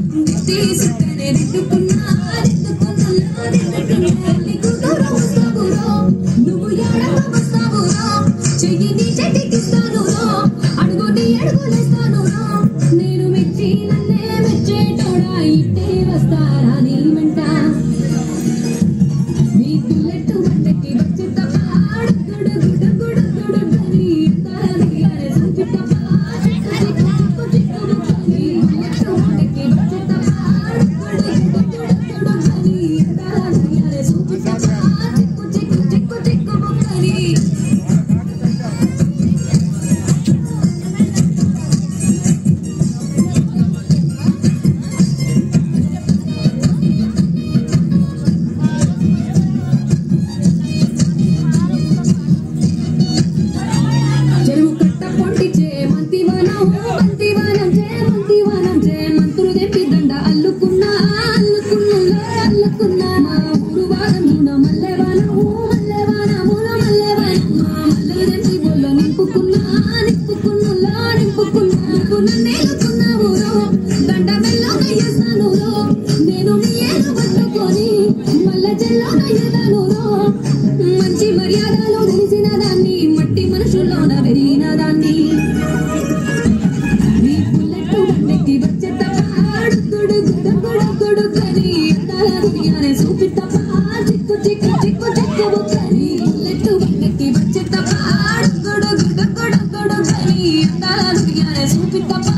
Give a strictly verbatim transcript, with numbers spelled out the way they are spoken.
మంచి మర్యాదలో తెలిసిన దాన్ని మట్టి మనుషుల్లోన వెరిగిన దాన్ని నీ పుల్లెట్టు బండెక్కి వచ్చే తపాడుతుడు గుడుగుడు కని అందాల దునియానే చూపితపా చిక్కు చిక్కు చిక్కు చిక్కు బుక్కని పుల్లెట్టు బండెక్కి వచ్చే తపాడుతుడు గుడుగుడు కని అందాల దునియానే చూపితపా